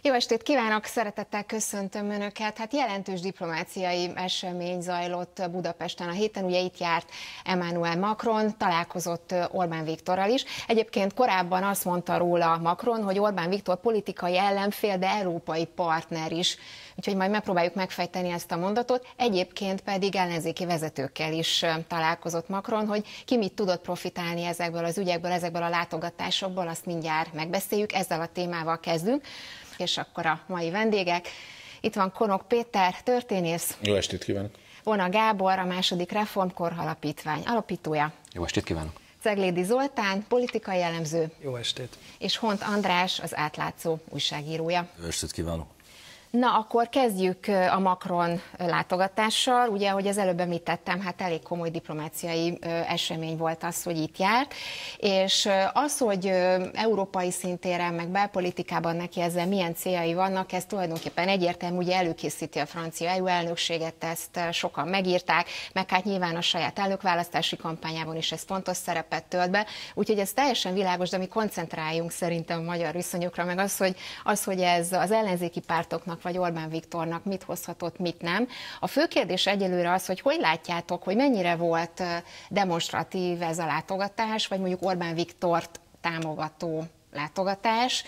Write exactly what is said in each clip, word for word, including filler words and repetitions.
Jó estét kívánok, szeretettel köszöntöm Önöket. Hát jelentős diplomáciai esemény zajlott Budapesten a héten. Ugye itt járt Emmanuel Macron, találkozott Orbán Viktorral is. Egyébként korábban azt mondta róla Macron, hogy Orbán Viktor politikai ellenfél, de európai partner is. Úgyhogy majd megpróbáljuk megfejteni ezt a mondatot. Egyébként pedig ellenzéki vezetőkkel is találkozott Macron, hogy ki mit tudott profitálni ezekből az ügyekből, ezekből a látogatásokból, azt mindjárt megbeszéljük. Ezzel a témával kezdünk. És akkor a mai vendégek. Itt van Konok Péter, történész. Jó estét kívánok. Vona Gábor, a második Reformkor alapítvány alapítója. Jó estét kívánok. Ceglédi Zoltán, politikai elemző. Jó estét. És Hont András, az Átlátszó újságírója. Jó estét kívánok. Na, akkor kezdjük a Macron látogatással. Ugye, ahogy az előbb említettem, hát elég komoly diplomáciai esemény volt az, hogy itt járt, és az, hogy európai szintéren, meg belpolitikában neki ezzel milyen céljai vannak, ez tulajdonképpen egyértelmű, ugye előkészíti a francia é u elnökséget, ezt sokan megírták, meg hát nyilván a saját elnökválasztási kampányában is ez fontos szerepet tölt be, úgyhogy ez teljesen világos, de mi koncentráljunk szerintem a magyar viszonyokra, meg az, hogy, az, hogy ez az ellenzéki pártoknak vagy Orbán Viktornak mit hozhatott, mit nem. A fő kérdés egyelőre az, hogy hogy látjátok, hogy mennyire volt demonstratív ez a látogatás, vagy mondjuk Orbán Viktort támogató látogatás,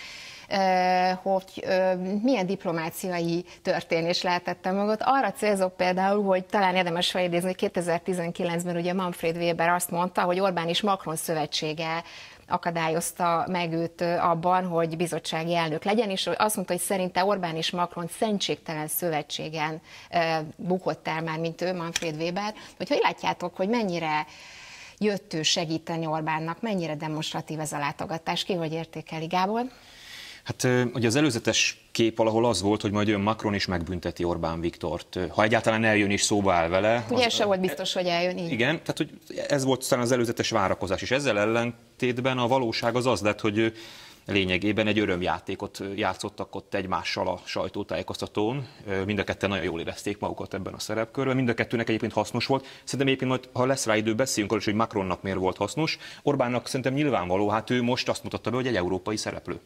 hogy milyen diplomáciai történés lehetett mögött. Arra célzok például, hogy talán érdemes felidézni, hogy kétezer-tizenkilencben ugye Manfred Weber azt mondta, hogy Orbán és Macron szövetsége akadályozta meg őt abban, hogy bizottsági elnök legyen, és azt mondta, hogy szerinte Orbán és Macron szentségtelen szövetségen bukott el már, mint ő, Manfred Weber. Hogy hogy látjátok, hogy mennyire jött ő segíteni Orbánnak, mennyire demonstratív ez a látogatás? Ki hogy értékeli, Gábor? Hát ugye az előzetes kép valahol az volt, hogy majd jön Macron is megbünteti Orbán Viktort, ha egyáltalán eljön és szóba áll vele. Ugye az, se volt biztos, hogy eljön így. Igen, tehát hogy ez volt aztán az előzetes várakozás, és ezzel ellentétben a valóság az az lett, hogy lényegében egy örömjátékot játszottak ott egymással a sajtótájékoztatón. Mind a ketten nagyon jól érezték magukat ebben a szerepkörben, mind a kettőnek egyébként hasznos volt. Szerintem egyébként majd, ha lesz rá idő, beszéljünk arról, hogy Macronnak miért volt hasznos. Orbánnak szerintem nyilvánvaló, hát ő most azt mutatta be, hogy egy európai szereplő.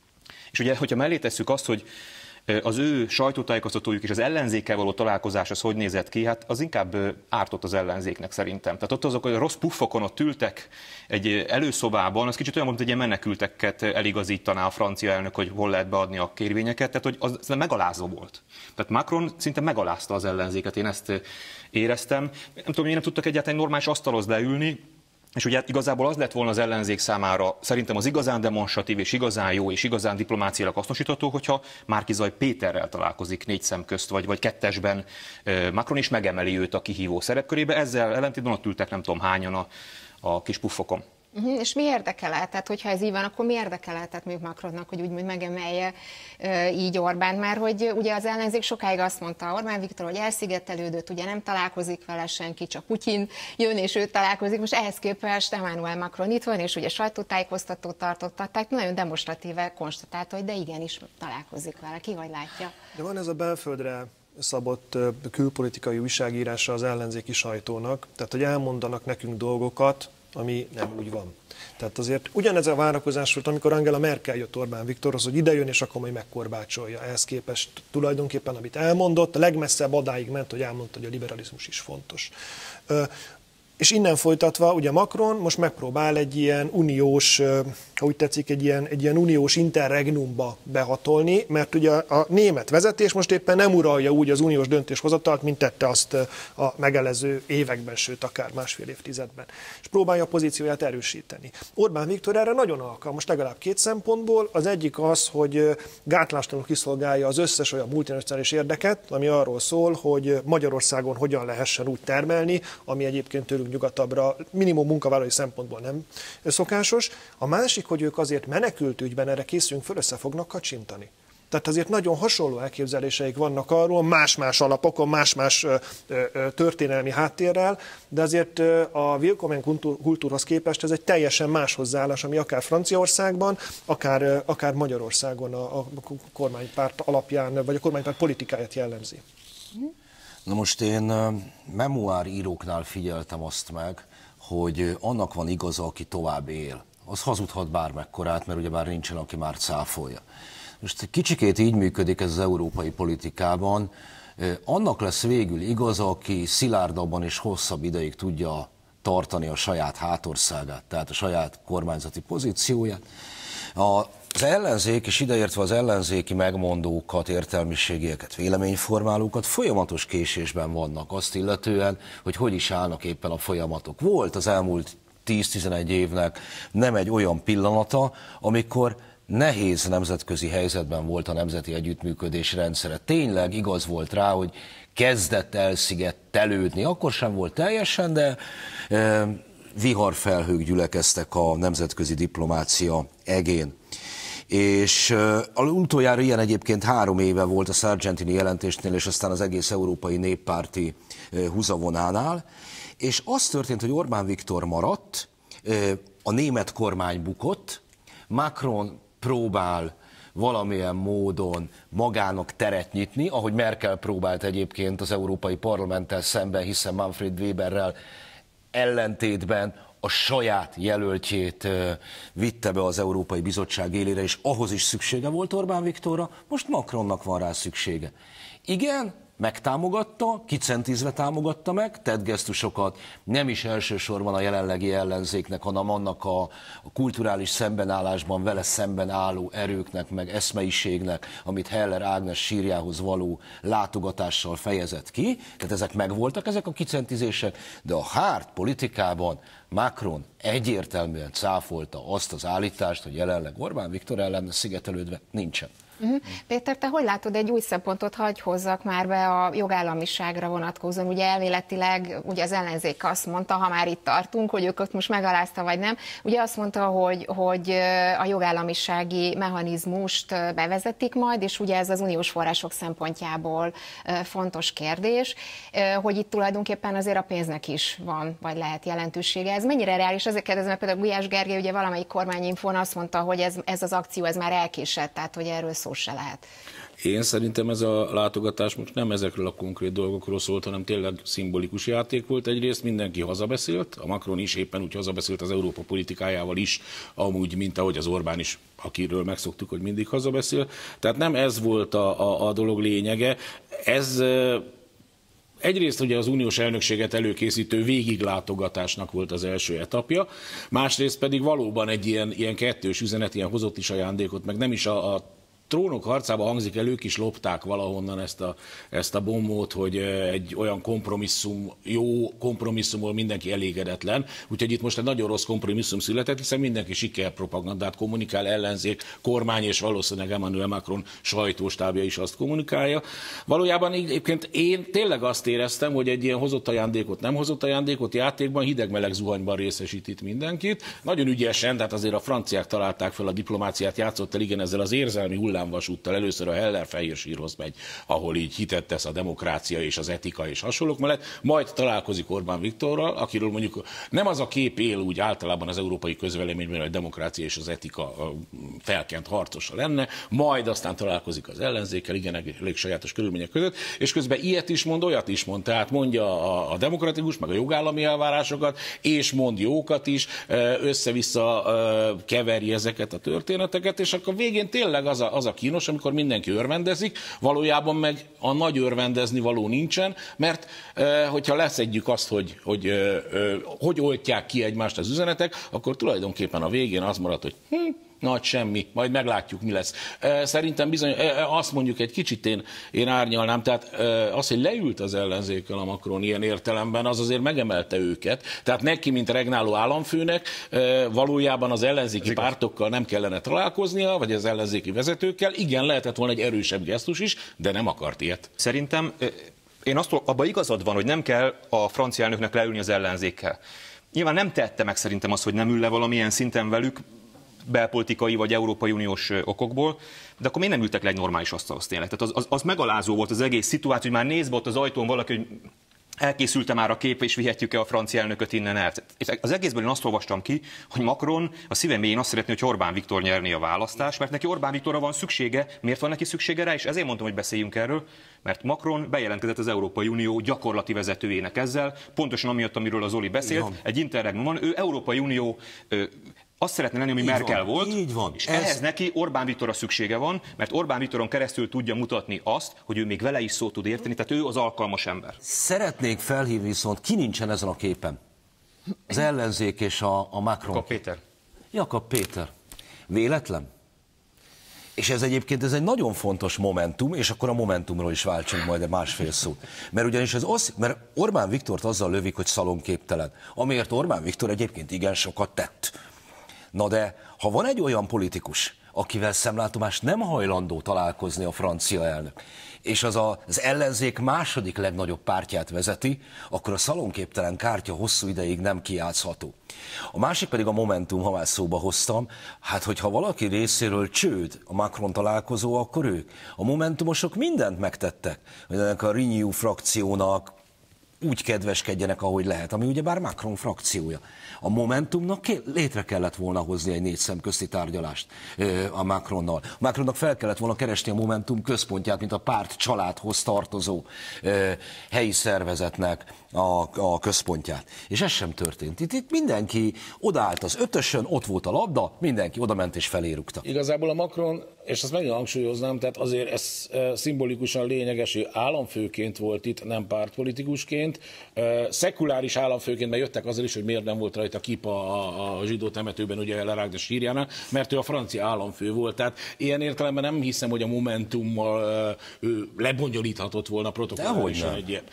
És ugye, hogyha mellé tesszük azt, hogy az ő sajtótájékoztatójuk és az ellenzékkel való találkozás az hogy nézett ki, hát az inkább ártott az ellenzéknek szerintem. Tehát ott azok a rossz puffokon ott ültek egy előszobában, az kicsit olyan, mint egy ilyen menekülteket eligazítaná a francia elnök, hogy hol lehet beadni a kérvényeket, tehát hogy az megalázó volt. Tehát Macron szinte megalázta az ellenzéket, én ezt éreztem. Nem tudom, hogy nem tudtak egyáltalán normális asztalhoz leülni. És ugye igazából az lett volna az ellenzék számára szerintem az igazán demonstratív és igazán jó és igazán diplomáciailag hasznosítható, hogyha Márki-Zay Péterrel találkozik négy szem közt, vagy, vagy kettesben Macron is megemeli őt a kihívó szerepkörébe. Ezzel ellentétben ott ültek nem tudom hányan a, a kis puffokon. Uh-huh. És mi érdekel? Tehát, hogyha ez így van, akkor mi érdekel? Tehát még Macronnak, hogy úgymond megemelje e, így Orbán, mert hogy ugye az ellenzék sokáig azt mondta Orbán Viktor, hogy elszigetelődött, ugye nem találkozik vele senki, csak Putyin jön és ő találkozik. Most ehhez képest Emmanuel Macron itt van, és ugye sajtótájékoztatót tartottak, tehát nagyon demonstratíve konstatálta, hogy de igenis találkozik vele. Ki hogy látja? De van ez a belföldre szabott külpolitikai újságírása az ellenzéki sajtónak, tehát hogy elmondanak nekünk dolgokat, ami nem úgy van. Tehát azért ugyanez a várakozás volt, amikor Angela Merkel jött Orbán Viktorhoz, hogy ide jön, és akkor majd megkorbácsolja. Ehhez képest tulajdonképpen, amit elmondott, a legmesszebb odáig ment, hogy elmondta, hogy a liberalizmus is fontos. És innen folytatva, ugye Macron most megpróbál egy ilyen uniós, ha úgy tetszik, egy ilyen, egy ilyen uniós interregnumba behatolni, mert ugye a német vezetés most éppen nem uralja úgy az uniós döntéshozatalt, mint tette azt a megelező években, sőt akár másfél évtizedben. És próbálja a pozícióját erősíteni. Orbán Viktor erre nagyon alkalmas, legalább két szempontból. Az egyik az, hogy gátlástalanul kiszolgálja az összes olyan multinacionális érdeket, ami arról szól, hogy Magyarországon hogyan lehessen úgy termelni, ami egyébként tőlünk nyugatabbra, minimum munkavállalói szempontból nem szokásos. A másik, hogy ők azért menekült ügyben, erre készülünk föl, össze fognak kacsintani. Tehát azért nagyon hasonló elképzeléseik vannak arról, más-más alapokon, más-más történelmi háttérrel, de azért a Willkommen kultúrhoz képest ez egy teljesen más hozzáállás, ami akár Franciaországban, akár, akár Magyarországon a, a kormánypárt alapján, vagy a kormánypárt politikáját jellemzi. Na most én memoáríróknál figyeltem azt meg, hogy annak van igaza, aki tovább él. Az hazudhat bármekkorát, mert ugyebár nincsen, aki már cáfolja. Most kicsikét így működik ez az európai politikában. Annak lesz végül igaz, aki szilárdabban és hosszabb ideig tudja tartani a saját hátországát, tehát a saját kormányzati pozícióját. Az ellenzék, és ideértve az ellenzéki megmondókat, értelmiségieket, véleményformálókat folyamatos késésben vannak azt illetően, hogy hogy is állnak éppen a folyamatok. Volt az elmúlt tíz-tizenegy évnek nem egy olyan pillanata, amikor nehéz nemzetközi helyzetben volt a nemzeti együttműködés rendszere. Tényleg igaz volt rá, hogy kezdett elszigetelődni. Akkor sem volt teljesen, de e, viharfelhők gyülekeztek a nemzetközi diplomácia egén. És e, utoljára ilyen egyébként három éve volt a Sargentini jelentésnél, és aztán az egész európai néppárti e, húzavonánál. És az történt, hogy Orbán Viktor maradt, e, a német kormány bukott, Macron próbál valamilyen módon magának teret nyitni, ahogy Merkel próbált egyébként az Európai Parlamenttel szemben, hiszen Manfred Weberrel ellentétben a saját jelöltjét vitte be az Európai Bizottság élére, és ahhoz is szüksége volt Orbán Viktorra, most Macronnak van rá szüksége. Igen, megtámogatta, kicentizve támogatta meg, tett gesztusokat nem is elsősorban a jelenlegi ellenzéknek, hanem annak a, a kulturális szembenállásban vele szemben álló erőknek, meg eszmeiségnek, amit Heller Ágnes sírjához való látogatással fejezett ki. Tehát ezek megvoltak, ezek a kicentizések, de a hárt politikában Macron egyértelműen cáfolta azt az állítást, hogy jelenleg Orbán Viktor ellen szigetelődve nincsen. Uh-huh. Péter, te hogy látod, egy új szempontot hagy hozzak már be a jogállamiságra vonatkozóan? Ugye elméletileg ugye az ellenzék azt mondta, ha már itt tartunk, hogy ők ott most megalázta vagy nem, ugye azt mondta, hogy, hogy a jogállamisági mechanizmust bevezetik majd, és ugye ez az uniós források szempontjából fontos kérdés, hogy itt tulajdonképpen azért a pénznek is van, vagy lehet jelentősége. Ez mennyire reális? Azért kérdezem, mert például Gulyás Gergely ugye valamelyik kormányinfón azt mondta, hogy ez, ez az akció ez már elkésett, tehát hogy erről szó se lehet. Én szerintem ez a látogatás most nem ezekről a konkrét dolgokról szólt, hanem tényleg szimbolikus játék volt. Egyrészt mindenki hazabeszélt, a Macron is éppen úgy hazabeszélt az Európa politikájával is, amúgy, mint ahogy az Orbán is, akiről megszoktuk, hogy mindig hazabeszél. Tehát nem ez volt a, a, a dolog lényege. Ez egyrészt ugye az uniós elnökséget előkészítő végiglátogatásnak volt az első etapja, másrészt pedig valóban egy ilyen, ilyen kettős üzenet, ilyen hozott is ajándékot, meg nem is a, a trónok harcába hangzik el, ők is lopták valahonnan ezt a, ezt a bombót, hogy egy olyan kompromisszum, jó kompromisszumból mindenki elégedetlen. Úgyhogy itt most egy nagyon rossz kompromisszum született, hiszen mindenki sikerpropagandát kommunikál, ellenzék, kormány és valószínűleg Emmanuel Macron sajtóstábja is azt kommunikálja. Valójában egyébként én tényleg azt éreztem, hogy egy ilyen hozott ajándékot, nem hozott ajándékot játékban, hideg-meleg zuhanyban részesít itt mindenkit. Nagyon ügyesen, tehát azért a franciák találták fel a diplomáciát, játszott el igen ezzel az érzelmi hullám vasúttal, először a Heller Fehérssírhoz megy, ahol így hitet tesz a demokrácia és az etika és hasonlók mellett, majd találkozik Orbán Viktorral, akiről mondjuk nem az a kép él úgy általában az európai közvéleményben, hogy a demokrácia és az etika felkent harcosa lenne, majd aztán találkozik az ellenzékkel, igen, elég sajátos körülmények között, és közben ilyet is mond, olyat is mond, tehát mondja a, a demokratikus, meg a jogállami elvárásokat, és mond jókat is, össze-vissza keveri ezeket a történeteket, és akkor végén tényleg az a, az a kínos, amikor mindenki örvendezik, valójában meg a nagy örvendezni való nincsen, mert hogyha leszedjük azt, hogy hogy, hogy oltják ki egymást az üzenetek, akkor tulajdonképpen a végén az marad, hogy hm, nagy semmi, majd meglátjuk, mi lesz. Szerintem bizony, azt mondjuk egy kicsit én, én árnyalnám, tehát az, hogy leült az ellenzékkel a Macron ilyen értelemben, az azért megemelte őket. Tehát neki, mint regnáló államfőnek, valójában az ellenzéki pártokkal nem kellene találkoznia, vagy az ellenzéki vezetőkkel. Igen, lehetett volna egy erősebb gesztus is, de nem akart ilyet. Szerintem én azt abban igazad van, hogy nem kell a francia elnöknek leülni az ellenzékkel. Nyilván nem tette meg szerintem azt, hogy nem ül le valamilyen szinten velük, belpolitikai vagy Európai Uniós okokból, de akkor miért nem ültek le egy normális asztalhoz tényleg? Tehát az, az, az megalázó volt az egész szituáció, hogy már nézve ott az ajtón valaki, hogy elkészült-e már a kép, és vihetjük-e a francia elnököt innen el. Az egészből én azt olvastam ki, hogy Macron a szívem mélyén azt szeretné, hogy Orbán Viktor nyerné a választást, mert neki Orbán Viktorra van szüksége. Miért van neki szüksége rá? És ezért mondtam, hogy beszéljünk erről, mert Macron bejelentkezett az Európai Unió gyakorlati vezetőjének ezzel, pontosan amiatt, amiről az Zoli beszélt, egy interregnumon, ő Európai Unió ö, azt szeretne lenni, ami így Merkel van, volt, így van. és Ez... ehhez neki Orbán Viktorra szüksége van, mert Orbán Viktoron keresztül tudja mutatni azt, hogy ő még vele is szót tud érteni, tehát ő az alkalmas ember. Szeretnék felhívni viszont, ki nincsen ezen a képen? Az ellenzék és a, a Macron. Jakab Péter. Jakab Péter. Véletlen? És ez egyébként ez egy nagyon fontos momentum, és akkor a momentumról is váltsunk majd másfél szót. Mert ugyanis az osz, mert Orbán Viktort azzal lövik, hogy szalonképtelen, amiért Orbán Viktor egyébként igen sokat tett. Na de, ha van egy olyan politikus, akivel szemlátomást nem hajlandó találkozni a francia elnök, és az a, az ellenzék második legnagyobb pártját vezeti, akkor a szalonképtelen kártya hosszú ideig nem kijátszható. A másik pedig a Momentum, ha már szóba hoztam, hát hogyha valaki részéről csőd a Macron találkozó, akkor ők. A Momentumosok mindent megtettek, hogy ennek a Renew frakciónak úgy kedveskedjenek, ahogy lehet, ami ugyebár Macron frakciója. A Momentumnak létre kellett volna hozni egy négy szemközti tárgyalást a Macronnal. A Macronnak fel kellett volna keresni a Momentum központját, mint a párt családhoz tartozó helyi szervezetnek a, a központját. És ez sem történt. Itt, itt mindenki odaállt az ötösön, ott volt a labda, mindenki odament és felérugta. Igazából a Macron, és ezt megint hangsúlyoznám, tehát azért ez szimbolikusan lényeges, hogy államfőként volt itt, nem pártpolitikusként. Szekuláris államfőként, mert jöttek azért is, hogy miért nem volt rajta kipa a, a zsidó temetőben, ugye Lerágda sírjánál, mert ő a francia államfő volt. Tehát ilyen értelemben nem hiszem, hogy a Momentummal ő lebonyolíthatott volna protokollálisan egy ilyen.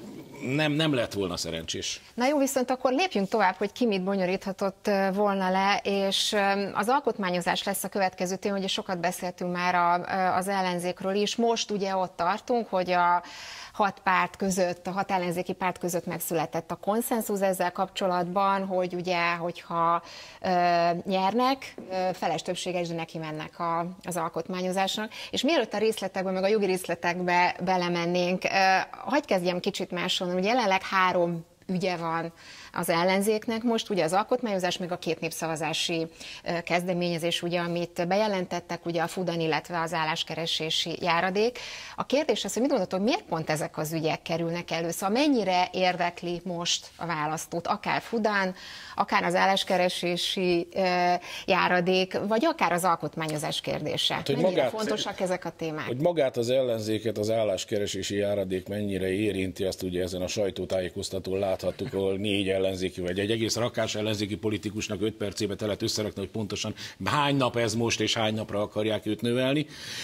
Nem, nem lett volna szerencsés. Na jó, viszont akkor lépjünk tovább, hogy ki mit bonyolíthatott volna le, és az alkotmányozás lesz a következő téma, ugye sokat beszéltünk már a, az ellenzékről is. Most ugye ott tartunk, hogy a hat párt között, a hat ellenzéki párt között megszületett a konszenzus ezzel kapcsolatban, hogy ugye, hogyha ö, nyernek, ö, feles többséges, de neki mennek a, az alkotmányozásnak. És mielőtt a részletekbe, meg a jogi részletekbe belemennénk, ö, hadd kezdjem kicsit máshonnan, hogy jelenleg három ügye van az ellenzéknek most, ugye az alkotmányozás, meg a két népszavazási kezdeményezés, ugye, amit bejelentettek, ugye a Fudan, illetve az álláskeresési járadék. A kérdés az, hogy mit gondoltok, miért pont ezek az ügyek kerülnek elő? Szóval mennyire érdekli most a választót, akár Fudan, akár az álláskeresési járadék, vagy akár az alkotmányozás kérdése? Hát, mennyire magát, fontosak ezek a témák? Hogy magát az ellenzéket az álláskeresési járadék mennyire érinti, azt ugye ezen a sajtótájékoztatón láthattuk, ahol négy ellenzéki, vagy egy egész rakás ellenzéki politikusnak öt percébe telett összerakni, hogy pontosan hány nap ez most, és hány napra akarják őt növelni.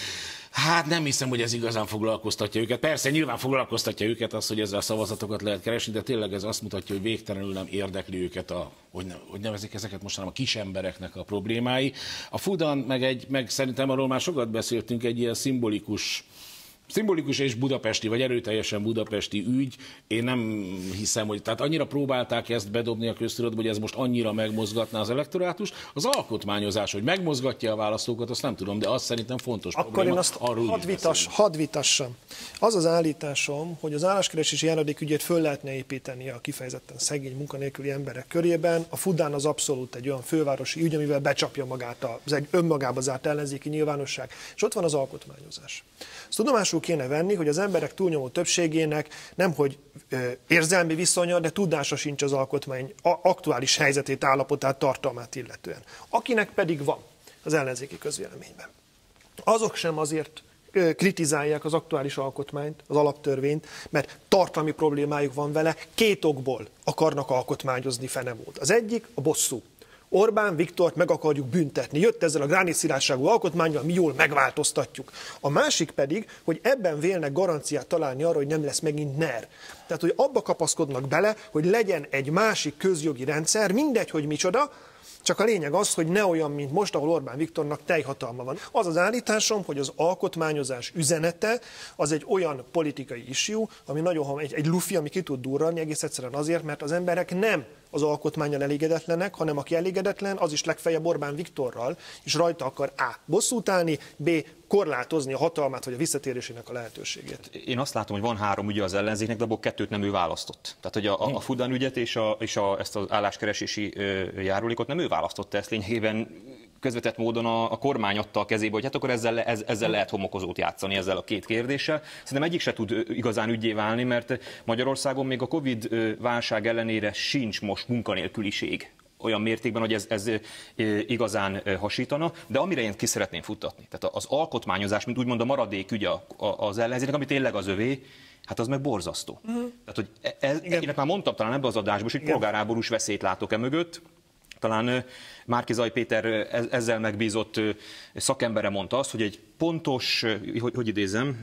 Hát nem hiszem, hogy ez igazán foglalkoztatja őket. Persze nyilván foglalkoztatja őket az, hogy ezzel szavazatokat lehet keresni, de tényleg ez azt mutatja, hogy végtelenül nem érdekli őket a, hogy, ne, hogy nevezik ezeket mostanában a kis embereknek a problémái. A Fudan meg, egy, meg szerintem arról már sokat beszéltünk, egy ilyen szimbolikus Szimbolikus és budapesti, vagy erőteljesen budapesti ügy, én nem hiszem, hogy tehát annyira próbálták ezt bedobni a köztudatba, hogy ez most annyira megmozgatná az elektorátust. Az alkotmányozás, hogy megmozgatja a választókat, azt nem tudom, de azt szerintem fontos Akkor probléma. Én azt hadd vitas, had vitassam. Az az állításom, hogy az álláskeresési járadék ügyét föl lehetne építeni a kifejezetten szegény munkanélküli emberek körében. A Fudán az abszolút egy olyan fővárosi ügy, amivel becsapja magát az egy önmagába zárt ellenzéki nyilvánosság. És ott van az alkotmányozás. Ezt tudomásul kéne venni, hogy az emberek túlnyomó többségének nemhogy érzelmi viszonya, de tudása sincs az alkotmány aktuális helyzetét, állapotát, tartalmát illetően. Akinek pedig van az ellenzéki közvéleményben. Azok sem azért kritizálják az aktuális alkotmányt, az alaptörvényt, mert tartalmi problémájuk van vele, két okból akarnak alkotmányozni fenemód. Az egyik a bosszú. Orbán Viktort meg akarjuk büntetni. Jött ezzel a gránitszilárságú alkotmánnyal, mi jól megváltoztatjuk. A másik pedig, hogy ebben vélnek garanciát találni arra, hogy nem lesz megint NER. Tehát, hogy abba kapaszkodnak bele, hogy legyen egy másik közjogi rendszer, mindegy, hogy micsoda, csak a lényeg az, hogy ne olyan, mint most, ahol Orbán Viktornak teljhatalma van. Az az állításom, hogy az alkotmányozás üzenete az egy olyan politikai issue, ami nagyon egy, egy lufi, ami ki tud durrani, egész egyszerűen azért, mert az emberek nem az alkotmánnyal elégedetlenek, hanem aki elégedetlen, az is legfeljebb Orbán Viktorral, és rajta akar A. bosszút állni, B. korlátozni a hatalmát, vagy a visszatérésének a lehetőségét. Én azt látom, hogy van három ügye az ellenzéknek, de abból kettőt nem ő választott. Tehát, hogy a, a Fudan ügyet és, a, és a, ezt az álláskeresési járulékot nem ő választotta, ezt lényegében közvetett módon a, a kormány adta a kezébe, hogy hát akkor ezzel, ez, ezzel lehet homokozót játszani, ezzel a két kérdéssel. Szerintem egyik se tud igazán ügyé válni, mert Magyarországon még a Covid válság ellenére sincs most munkanélküliség olyan mértékben, hogy ez, ez igazán hasítana, de amire én ki szeretném futtatni. Tehát az alkotmányozás, mint úgymond a maradék ügy az ellenzéknek, ami tényleg az övé, hát az meg borzasztó. Uh-huh. Tehát, hogy ez, én már mondtam talán ebbe az adásban, hogy polgárháborús veszélyt látok e mögött. Talán Márki-Zay Péter ezzel megbízott szakembere mondta azt, hogy egy pontos, hogy, hogy idézem,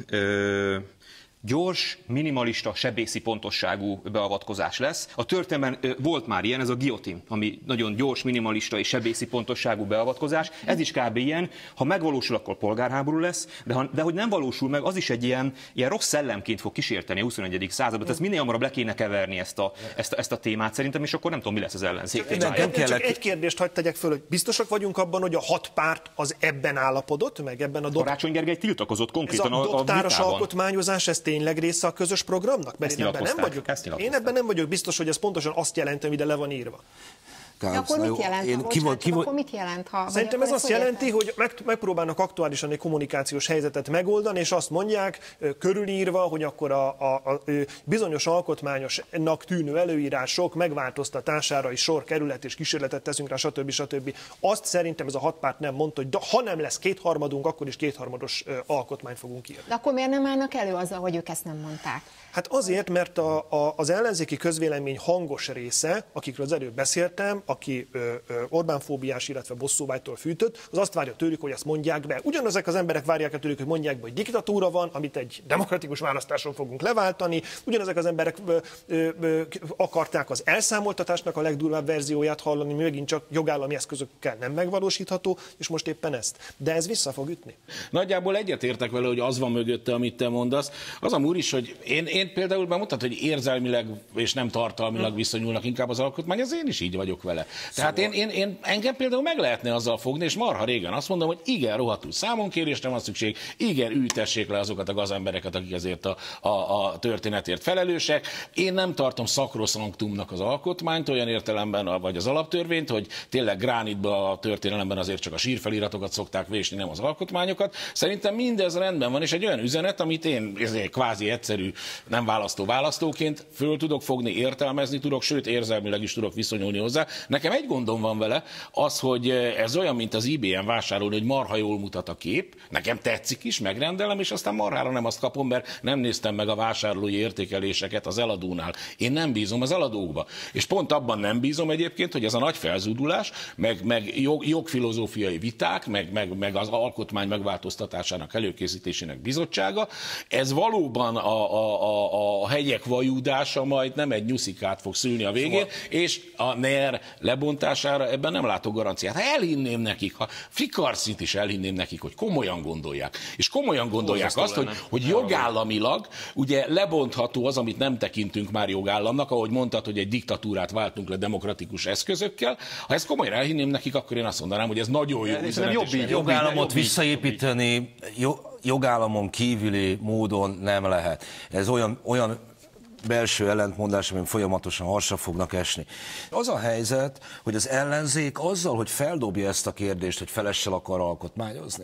gyors, minimalista, sebészi pontosságú beavatkozás lesz. A történelemben volt már ilyen, ez a guillotine, ami nagyon gyors, minimalista és sebészi pontosságú beavatkozás. Ez is kb. Ilyen. Ha megvalósul, akkor polgárháború lesz, de, ha, de hogy nem valósul meg, az is egy ilyen, ilyen rossz szellemként fog kísérteni a huszonegyedik században. Ez minél hamarabb le kéne keverni ezt a, ezt, a, ezt a témát szerintem, és akkor nem tudom, mi lesz az ellenzék. Csak, csak, csak egy kérdést hagyd tegyek föl, hogy biztosak vagyunk abban, hogy a hat párt az ebben állapodott, meg ebben a... Dok... Karácsony Gergely tiltakozott konkrétan a, a, a doktáros alkotmányozás, ez tényleg része a közös programnak? Mert én ebben, nem vagyok, én ebben nem vagyok biztos, hogy ez pontosan azt jelenti, ami ide le van írva. De akkor mit jelent, én, ha, ki bocsánat, ki, akkor mit jelent, ha... Szerintem ez azt jelenti, hogy meg, megpróbálnak aktuálisan egy kommunikációs helyzetet megoldani, és azt mondják, körülírva, hogy akkor a, a, a bizonyos alkotmányosnak tűnő előírások megváltoztatására is sor kerülhet, és kísérletet teszünk rá, stb. stb. Azt szerintem ez a hat párt nem mondta, hogy de, ha nem lesz kétharmadunk, akkor is kétharmados alkotmányt fogunk írni. De akkor miért nem állnak elő azzal, hogy ők ezt nem mondták? Hát azért, mert a, a, az ellenzéki közvélemény hangos része, akikről az előbb beszéltem, aki ö, ö, Orbán-fóbiás, illetve bosszúvágytól fűtött, az azt várja tőlük, hogy ezt mondják be. Ugyanazek az emberek várják tőlük, hogy mondják be, hogy diktatúra van, amit egy demokratikus választáson fogunk leváltani. Ugyanazek az emberek ö, ö, ö, akarták az elszámoltatásnak a legdurvább verzióját hallani, mi megint csak jogállami eszközökkel nem megvalósítható, és most éppen ezt. De ez vissza fog ütni. Nagyjából egyetértek vele, hogy az van mögötte, amit te mondasz. Az a úr is, hogy én, én Én például bemutatom, hogy érzelmileg és nem tartalmilag viszonyulnak inkább az alkotmányhoz, én is így vagyok vele. Tehát szóval. én, én, én, engem például meg lehetne azzal fogni, és marha régen azt mondom, hogy igen, rohadtul számonkérésre van szükség, igen, ültessék le azokat a gazembereket, akik ezért a, a, a történetért felelősek. Én nem tartom szakroszlanktumnak az alkotmányt, olyan értelemben, vagy az alaptörvényt, hogy tényleg gránitba a történelemben azért csak a sírfeliratokat szokták vésni, nem az alkotmányokat. Szerintem mindez rendben van, és egy olyan üzenet, amit én ezért kvázi egyszerű nem választó választóként föl tudok fogni, értelmezni tudok, sőt érzelmileg is tudok viszonyulni hozzá. Nekem egy gondom van vele, az, hogy ez olyan, mint az i bé en vásárolni, hogy marha jól mutat a kép, nekem tetszik is, megrendelem, és aztán marhára nem azt kapom, mert nem néztem meg a vásárlói értékeléseket az eladónál. Én nem bízom az eladókba. És pont abban nem bízom egyébként, hogy ez a nagy felzúdulás, meg, meg jog, jogfilozófiai viták, meg, meg, meg az alkotmány megváltoztatásának előkészítésének bizottsága, ez valóban a, a, a a hegyek vajúdása majd nem egy nyuszikát fog szülni a végén, szóval. És a NER lebontására ebben nem látok garanciát. Ha elhinném nekik, ha Fikarcit is elhinném nekik, hogy komolyan gondolják, és komolyan gondolják azt, hogy, hogy jogállamilag ugye lebontható az, amit nem tekintünk már jogállamnak, ahogy mondtad, hogy egy diktatúrát váltunk le demokratikus eszközökkel. Ha ezt komolyan elhinném nekik, akkor én azt mondanám, hogy ez nagyon jó üzenet. Jobb így, jogállamot visszaépíteni, jogállamon kívüli módon nem lehet. Ez olyan, olyan belső ellentmondás, amin folyamatosan harsra fognak esni. Az a helyzet, hogy az ellenzék azzal, hogy feldobja ezt a kérdést, hogy felessel akar alkotmányozni,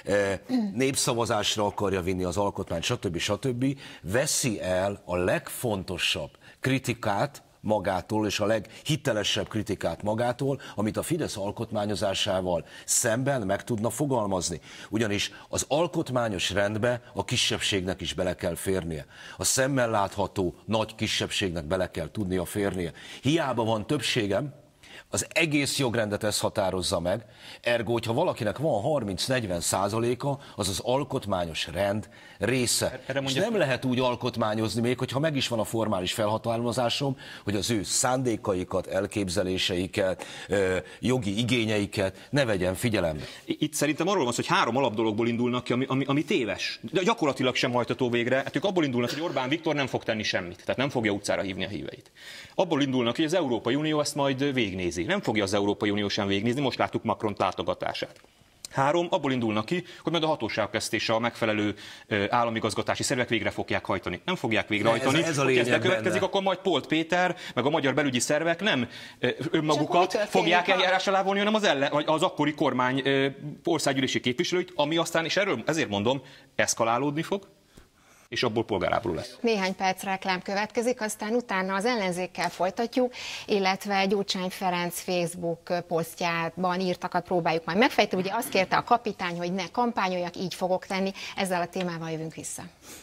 népszavazásra akarja vinni az alkotmányt, stb. stb., veszi el a legfontosabb kritikát magától, és a leghitelesebb kritikát magától, amit a Fidesz alkotmányozásával szemben meg tudna fogalmazni. Ugyanis az alkotmányos rendbe a kisebbségnek is bele kell férnie. A szemmel látható nagy kisebbségnek bele kell tudnia férnie. Hiába van többségem, az egész jogrendet ez határozza meg, ergo, hogyha valakinek van harminc-negyven százaléka, az az alkotmányos rend része. És nem lehet úgy alkotmányozni, még hogyha meg is van a formális felhatalmazásom, hogy az ő szándékaikat, elképzeléseiket, jogi igényeiket ne vegyen figyelembe. Itt szerintem arról van szó, hogy három alapdologból indulnak ki, ami, ami, ami téves, de gyakorlatilag sem hajtató végre. Hát ők abból indulnak, hogy Orbán Viktor nem fog tenni semmit, tehát nem fogja utcára hívni a híveit. Abból indulnak, hogy az Európai Unió ezt majd végignézi. Nem fogja az Európai Unió sem végignézni, most láttuk Macron látogatását. Három, abból indulnak ki, hogy majd a hatóságok ezt és a megfelelő államigazgatási szervek végre fogják hajtani. Nem fogják végrehajtani. Ez, ez a ez bekövetkezik, akkor majd Polt Péter, meg a magyar belügyi szervek nem önmagukat fogják eljárás alá vonni, hanem az, ellen, vagy az akkori kormány országgyűlési képviselőit, ami aztán, és erről ezért mondom, eszkalálódni fog. És abból polgárháború lesz. Néhány perc reklám következik, aztán utána az ellenzékkel folytatjuk, illetve Gyurcsány Ferenc Facebook posztjában írtakat próbáljuk majd megfejteni. Ugye azt kérte a kapitány, hogy ne kampányoljak, így fogok tenni. Ezzel a témával jövünk vissza.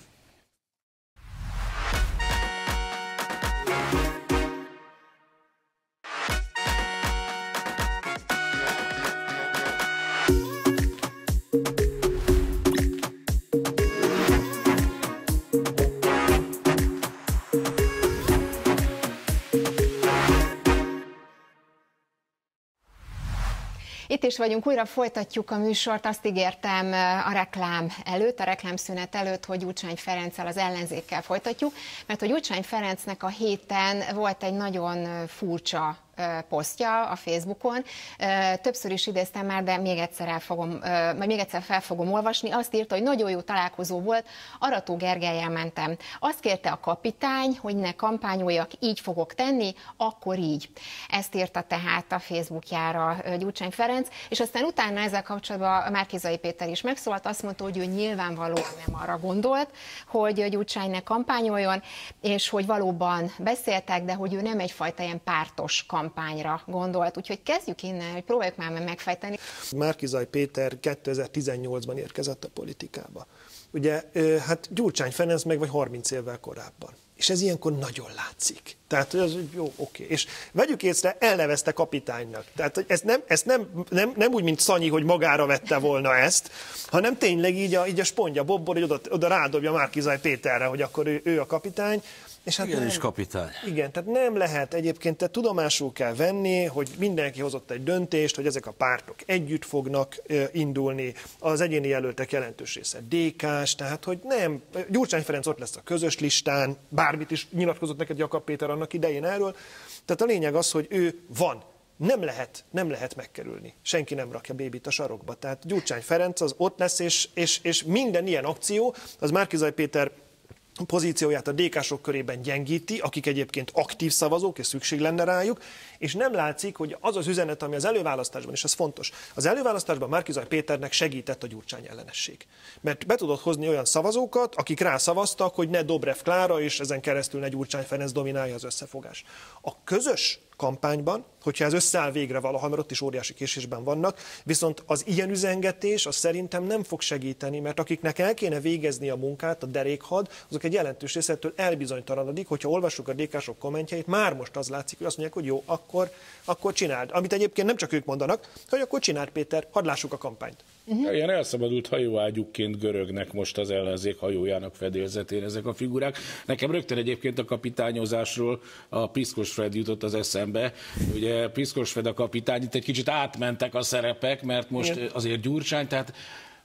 Itt is vagyunk, újra folytatjuk a műsort. Azt ígértem a reklám előtt, a reklámszünet előtt, hogy Gyurcsány Ferenccel, az ellenzékkel folytatjuk, mert hogy Gyurcsány Ferencnek a héten volt egy nagyon furcsa posztja a Facebookon. Többször is idéztem már, de még egyszer, el fogom, majd még egyszer fel fogom olvasni. Azt írta, hogy nagyon jó találkozó volt, Arató Gergellyel mentem. Azt kérte a kapitány, hogy ne kampányoljak, így fogok tenni, akkor így. Ezt írta tehát a Facebookjára Gyurcsány Ferenc, és aztán utána ezzel kapcsolatban Márki-Zay Péter is megszólalt, azt mondta, hogy ő nyilvánvalóan nem arra gondolt, hogy Gyurcsány ne kampányoljon, és hogy valóban beszéltek, de hogy ő nem egyfajta ilyen pártos kampány kampányra gondolt. Úgyhogy kezdjük innen, hogy próbáljuk már megfejteni. Márki-Zay Péter kétezer-tizennyolcban érkezett a politikába. Ugye, hát Gyurcsány Ferenc meg vagy harminc évvel korábban. És ez ilyenkor nagyon látszik. Tehát, hogy az jó, oké. És vegyük észre, elnevezte kapitánynak. Tehát ezt, nem, ezt nem, nem, nem úgy, mint Szanyi, hogy magára vette volna ezt, hanem tényleg így a, így a spondja Bobbor, hogy oda, oda rádobja Márki-Zay Péterre, hogy akkor ő, ő a kapitány. És hát igen, nem, is kapitány. Igen, tehát nem lehet egyébként, tehát tudomásul kell venni, hogy mindenki hozott egy döntést, hogy ezek a pártok együtt fognak indulni, az egyéni jelöltek jelentős része dé ká-s, tehát hogy nem, Gyurcsány Ferenc ott lesz a közös listán, bármit is nyilatkozott neked Jakab Péter annak idején erről, tehát a lényeg az, hogy ő van. Nem lehet, nem lehet megkerülni. Senki nem rakja bébit a sarokba. Tehát Gyurcsány Ferenc az ott lesz, és, és, és minden ilyen akció, az Márki-Zay Péter pozícióját a dé ká-sok körében gyengíti, akik egyébként aktív szavazók, és szükség lenne rájuk, és nem látszik, hogy az az üzenet, ami az előválasztásban, és ez fontos, az előválasztásban Márki-Zay Péternek segített a Gyurcsány ellenesség. Mert be tudott hozni olyan szavazókat, akik rászavaztak, hogy ne Dobrev Klára, és ezen keresztül ne Gyurcsány Ferenc dominálja az összefogás. A közös kampányban, hogyha ez összeáll végre valaha, mert ott is óriási késésben vannak, viszont az ilyen üzengetés az szerintem nem fog segíteni, mert akiknek el kéne végezni a munkát, a derékhad, azok egy jelentős részétől elbizonytalanodik, hogyha olvassuk a dé ká-sok kommentjeit, már most az látszik, hogy azt mondják, hogy jó, akkor, akkor csináld. Amit egyébként nem csak ők mondanak, hogy akkor csináld, Péter, hadd lássuk a kampányt. Uh-huh. Ilyen elszabadult hajóágyukként görögnek most az ellenzék hajójának fedélzetén ezek a figurák. Nekem rögtön egyébként a kapitányozásról a Piszkos Fred jutott az eszembe. Ugye Piszkos Fred a kapitány, itt egy kicsit átmentek a szerepek, mert most igen, azért Gyurcsány, tehát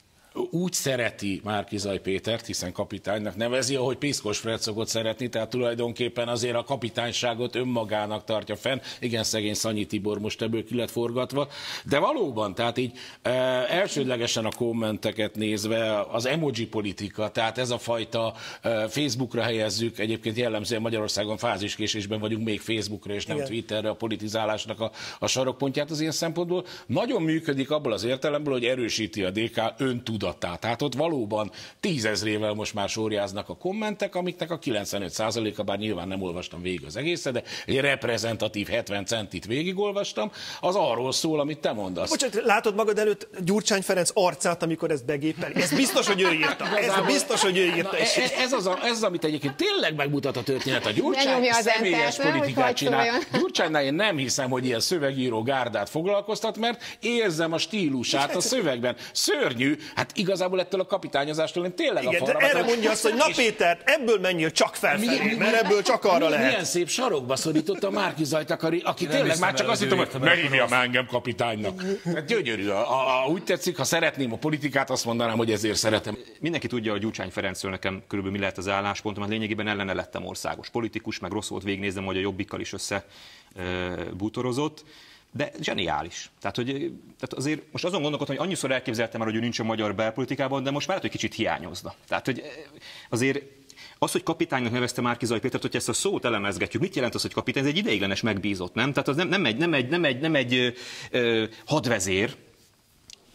úgy szereti Márki-Zay Pétert, hiszen kapitánynak nevezi, ahogy Piszkos Fred szokott szeretni, tehát tulajdonképpen azért a kapitányságot önmagának tartja fenn. Igen, szegény Szanyi Tibor most ebből ki lett forgatva, de valóban, tehát így e, elsődlegesen a kommenteket nézve az emoji politika, tehát ez a fajta e, Facebookra helyezzük, egyébként jellemzően Magyarországon fáziskésésben vagyunk még Facebookra és nem igen, Twitterre a politizálásnak a, a sarokpontját az ilyen szempontból. Nagyon működik abból az értelemből, hogy erősíti a dé ká öntudatát. Tehát ott valóban tízezrével most már sorjáznak a kommentek, amiknek a kilencvenöt százaléka, bár nyilván nem olvastam végig az egészet, de egy reprezentatív hetven centit végigolvastam, az arról szól, amit te mondasz. Bocsánat, látod magad előtt Gyurcsány Ferenc arcát, amikor ezt begépeli? Ez biztos, hogy ő írta. Ez biztos, hogy ő írta. Ez, ez, az, a, ez az, amit egyébként tényleg megmutat a történet. A Gyurcsány személyes politikát csinál. Gyurcsánynál én nem hiszem, hogy ilyen szövegíró gárdát foglalkoztat, mert érzem a stílusát a szövegben. Szörnyű. Hát igazából ettől a kapitányozástól én tényleg igen, a falra. Erre mondja azt, hogy na Péter, ebből menjél csak felfelé, mert ebből csak arra milyen, lehet. Milyen szép sarokba szorította a Márki-Zayt, aki, aki tényleg már csak azt hittem, hogy ne hívjam engem kapitánynak. Tehát gyönyörű. A, a, a, úgy tetszik, ha szeretném a politikát, azt mondanám, hogy ezért szeretem. Mindenki tudja, hogy Gyurcsány Ferencről nekem körülbelül mi lehet az álláspontom, mert lényegében ellene lettem országos politikus, meg rossz volt végignéznem, hogy a Jobbikkal is össze e, bútorozott. De zseniális. Tehát, hogy, tehát azért most azon gondolkodtam, hogy annyiszor elképzeltem már, hogy ő nincs a magyar belpolitikában, de most már lehet, hogy kicsit hiányozna. Tehát, hogy azért az, hogy kapitánynak nevezte Márki-Zay Pétert, hogy ezt a szót elemezgetjük, mit jelent az, hogy kapitány? Ez egy ideiglenes megbízott, nem? Tehát az nem, nem egy, nem egy, nem egy, nem egy ö, hadvezér,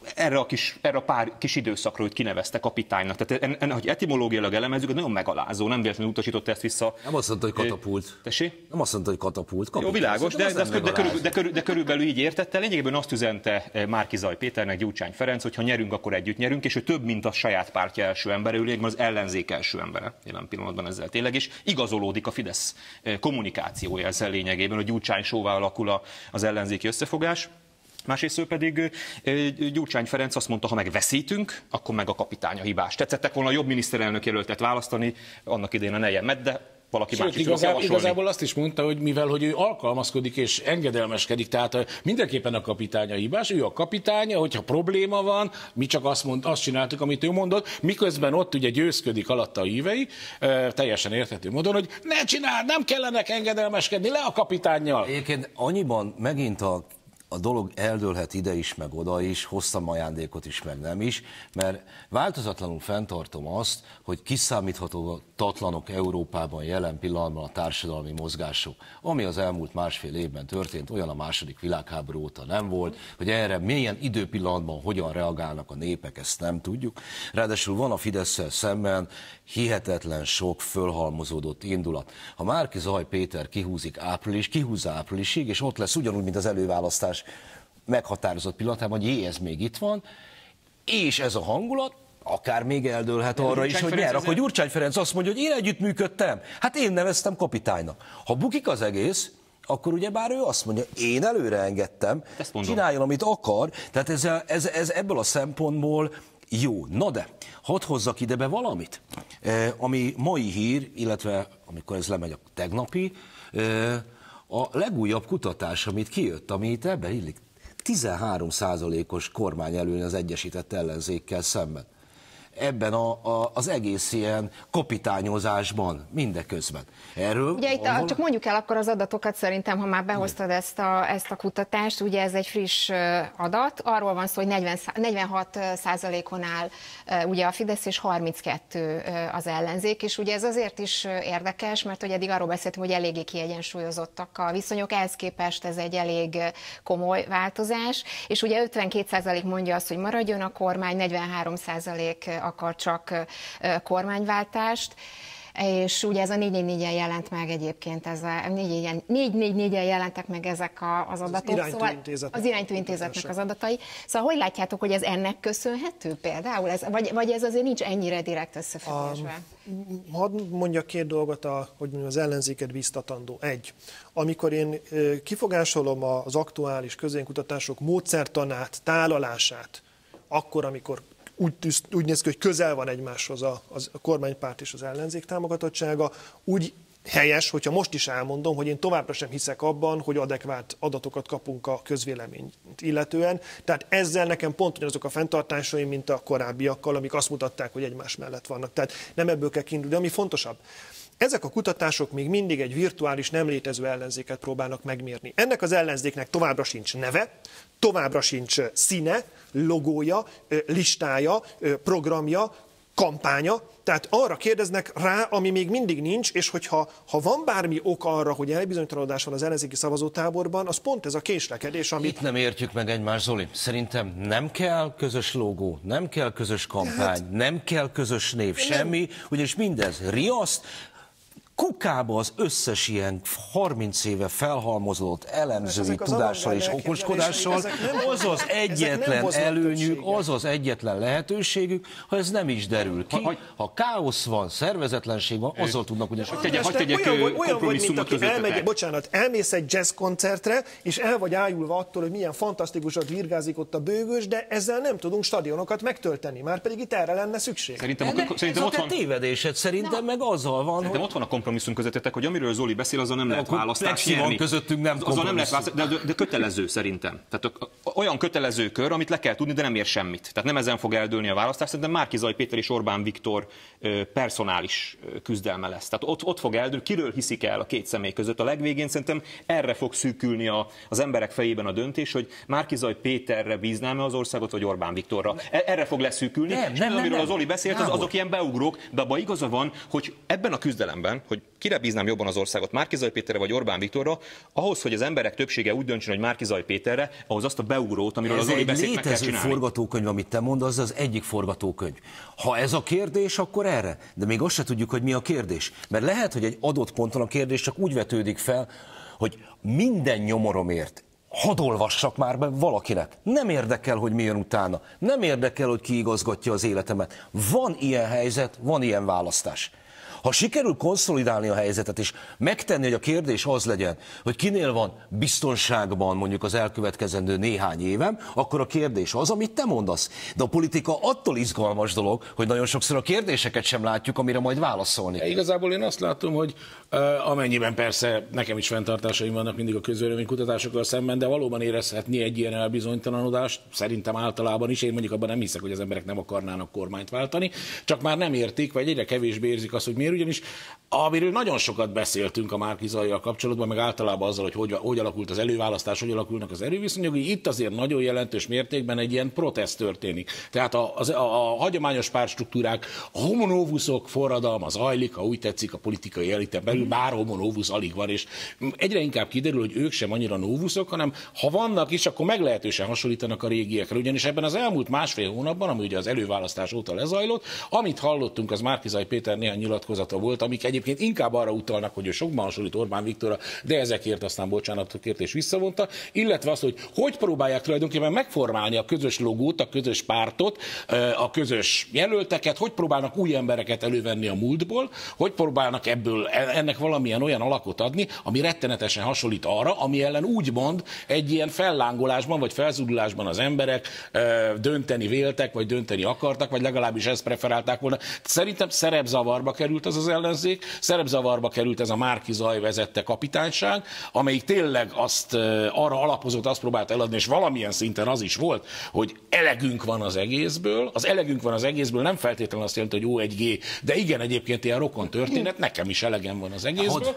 erre a, kis, erre a pár kis időszakra, hogy kinevezte kapitánynak. Tehát en, en, hogy etimológiailag elemezzük, nagyon megalázó, nem véletlenül utasította ezt vissza. Nem azt mondta, hogy katapult. Tessék? Nem azt mondta, hogy katapult. Kapitány. Jó, világos, de, de, de, de, körül, de, körül, de körülbelül így értette. Lényegében azt üzente Márki-Zay Péternek, Gyurcsány Ferenc, hogy ha nyerünk, akkor együtt nyerünk, és ő több, mint a saját pártja első embere, ő az ellenzék első embere jelen pillanatban ezzel tényleg, és igazolódik a Fidesz kommunikációja ezzel lényegében, hogy Gyurcsány sóvá alakul az ellenzéki összefogás. Másrészt pedig Gyurcsány Ferenc azt mondta, ha meg veszítünk, akkor meg a kapitány a hibás. Tetszettek volna a jobb miniszterelnök jelöltet választani, annak idején a Nejemet, de valaki Sőt, más is igazából, igazából azt is mondta, hogy mivel hogy ő alkalmazkodik és engedelmeskedik, tehát mindenképpen a kapitány a hibás, ő a kapitánya, hogyha probléma van, mi csak azt, mond, azt csináltuk, amit ő mondott, miközben ott ugye győzködik alatta a hívei, teljesen érthető módon, hogy ne csináld, nem kellenek engedelmeskedni, le a kapitánnyal. Egyébként annyiban megint a A dolog eldőlhet ide is, meg oda is, hoztam ajándékot is, meg nem is, mert változatlanul fenntartom azt, hogy kiszámíthatatlanok Európában jelen pillanatban a társadalmi mozgások. Ami az elmúlt másfél évben történt, olyan a második világháború óta nem volt, hogy erre milyen időpillanatban hogyan reagálnak a népek, ezt nem tudjuk. Ráadásul van a Fidesszel szemben hihetetlen sok fölhalmozódott indulat. Ha Márki-Zay Péter kihúzik április, kihúzza áprilisig, és ott lesz ugyanúgy, mint az előválasztás meghatározott pillanatában, hogy jé, ez még itt van, és ez a hangulat akár még eldőlhet arra Gyurcsány is, hogy nyer. Akkor Gyurcsány Ferenc azt mondja, hogy én együttműködtem, hát én neveztem kapitánynak. Ha bukik az egész, akkor ugyebár ő azt mondja, én előre engedtem, csináljon, amit akar, tehát ez, ez, ez ebből a szempontból jó. Na de, hadd hozzak ide be valamit, eh, ami mai hír, illetve amikor ez lemegy a tegnapi, eh, a legújabb kutatás, amit kijött, ami itt ebben illik, tizenhárom százalékos kormányelőny az egyesített ellenzékkel szemben. Ebben a, a, az egész ilyen kapitányozásban, mindeközben. Erről ugye itt a, csak mondjuk el akkor az adatokat szerintem, ha már behoztad ezt a, ezt a kutatást, ugye ez egy friss adat, arról van szó, hogy negyven, negyvenhat százalékon áll ugye a Fidesz, és harminckettő az ellenzék, és ugye ez azért is érdekes, mert hogy eddig arról beszéltünk, hogy eléggé kiegyensúlyozottak a viszonyok, ehhez képest ez egy elég komoly változás, és ugye ötvenkét százalék mondja azt, hogy maradjon a kormány, negyvenhárom százalék akar csak kormányváltást, és ugye ez a négy négy négyen jelent meg egyébként, ez a négy négy négyen jelentek meg ezek a, az adatok, az szóval az irányító intézetnek az adatai. Szóval hogy látjátok, hogy ez ennek köszönhető például, ez, vagy, vagy ez azért nincs ennyire direkt összefüggésben? Hadd mondjak két dolgot, a, hogy mondjam, az ellenzéket bíztatandó. Egy, amikor én kifogásolom az aktuális közvéleménykutatások módszertanát, tálalását, akkor, amikor Úgy, úgy néz ki, hogy közel van egymáshoz a, a kormánypárt és az ellenzék támogatottsága, úgy helyes, hogyha most is elmondom, hogy én továbbra sem hiszek abban, hogy adekvát adatokat kapunk a közvéleményt illetően. Tehát ezzel nekem pont azok a fenntartásaim, mint a korábbiakkal, amik azt mutatták, hogy egymás mellett vannak. Tehát nem ebből kell kiindulni, de ami fontosabb. Ezek a kutatások még mindig egy virtuális, nem létező ellenzéket próbálnak megmérni. Ennek az ellenzéknek továbbra sincs neve, továbbra sincs színe, logója, listája, programja, kampánya, tehát arra kérdeznek rá, ami még mindig nincs, és hogyha ha van bármi ok arra, hogy elbizonytalanodás van az ellenzéki szavazótáborban, az pont ez a késlekedés, amit... Itt nem értjük meg egymást, Zoli. Szerintem nem kell közös logó, nem kell közös kampány, hát... nem kell közös név, semmi, ugyanis mindez riaszt, kukába az összes ilyen harminc éve felhalmozott elemzői tudással és okoskodással, az az egyetlen előnyük, az az egyetlen lehetőségük, ha ez nem is derül ki. Ha káosz van, szervezetlenség van, azzal tudnak ugyanis... Hagyd tegyek kompromisszumot közöttetek. Bocsánat, elmész egy jazz koncertre, és el vagy ájulva attól, hogy milyen fantasztikusat virgázik ott a bőgős, de ezzel nem tudunk stadionokat megtölteni, már pedig itt erre lenne szükség. Szerintem, Ennek, szerintem ez ott a van... te tévedésed, szerintem meg azzal van, hogy... ott van a kompromisszum közöttetek, hogy amiről Zoli beszél, azon nem lehet választás nyerni. Közöttünk nem azon nem lehet választás, de, de kötelező szerintem. Tehát olyan kötelező kör, amit le kell tudni, de nem ér semmit. Tehát nem ezen fog eldőlni a választás, szerintem Márki-Zay Péter és Orbán Viktor personális küzdelme lesz. Tehát ott, ott fog eldőlni, kiről hiszik el a két személy között. A legvégén szerintem erre fog szűkülni a, az emberek fejében a döntés, hogy Márki-Zay Péterre bíznám-e az országot, vagy Orbán Viktorra. Erre fog leszűkülni. Nem, és nem, amiről nem, az Zoli beszélt, az, azok ilyen beugrók, de abban igaza van, hogy ebben a küzdelemben, hogy kire bíznám jobban az országot, Márki-Zay Péterre vagy Orbán Viktorra, ahhoz, hogy az emberek többsége úgy döntsön, hogy Márki-Zay Péterre, ahhoz azt a beugrót, amiről az Zoli beszélt, meg kell csinálni. Ez egy forgatókönyv, amit te mondasz, az egyik forgatókönyv. Ha ez a kérdés, akkor erre. De még azt se tudjuk, hogy mi a kérdés. Mert lehet, hogy egy adott ponton a kérdés csak úgy vetődik fel, hogy minden nyomoromért hadd olvassak már be valakinek. Nem érdekel, hogy mi jön utána. Nem érdekel, hogy ki igazgatja az életemet. Van ilyen helyzet, van ilyen választás. Ha sikerül konszolidálni a helyzetet, és megtenni, hogy a kérdés az legyen, hogy kinél van biztonságban mondjuk az elkövetkezendő néhány évem, akkor a kérdés az, amit te mondasz. De a politika attól izgalmas dolog, hogy nagyon sokszor a kérdéseket sem látjuk, amire majd válaszolni. Ja, igazából én azt látom, hogy uh, amennyiben persze nekem is fenntartásaim vannak mindig a közvéleménykutatásokkal szemben, de valóban érezhetni egy ilyen elbizonytalanodást, szerintem általában is, én mondjuk abban nem hiszek, hogy az emberek nem akarnának kormányt váltani, csak már nem értik, vagy egyre kevésbé érzik azt, hogy miért, ugyanis amiről nagyon sokat beszéltünk a Márki-Zayyal kapcsolatban, meg általában azzal, hogy, hogy hogy alakult az előválasztás, hogy alakulnak az erőviszonyok, itt azért nagyon jelentős mértékben egy ilyen protest történik. Tehát a, a, a, a hagyományos pártstruktúrák, a homo novuszok forradalma zajlik, ha úgy tetszik, a politikai eliten belül, bár homo novus alig van, és egyre inkább kiderül, hogy ők sem annyira novuszok, hanem ha vannak is, akkor meglehetősen hasonlítanak a régiekre. Ugyanis ebben az elmúlt másfél hónapban, ami ugye az előválasztás óta lezajlott, amit hallottunk, az Márki-Zay Péter néhány nyilatkozata volt, amik egyébként inkább arra utalnak, hogy ő sokban hasonlít Orbán Viktorra, de ezekért aztán bocsánatot kért és visszavonta, illetve azt, hogy hogy próbálják tulajdonképpen megformálni a közös logót, a közös pártot, a közös jelölteket, hogy próbálnak új embereket elővenni a múltból, hogy próbálnak ebből ennek valamilyen olyan alakot adni, ami rettenetesen hasonlít arra, ami ellen úgymond egy ilyen fellángolásban vagy felzudulásban az emberek dönteni véltek, vagy dönteni akartak, vagy legalábbis ezt preferálták volna. Szerintem szerepzavarba került az az ellenzék, szerepzavarba került ez a Márki-Zay vezette kapitányság, amelyik tényleg azt arra alapozott, azt próbált eladni, és valamilyen szinten az is volt, hogy elegünk van az egészből. Az elegünk van az egészből nem feltétlenül azt jelenti, hogy ó egy gé, de igen, egyébként ilyen rokon történet, nekem is elegem van az egészből,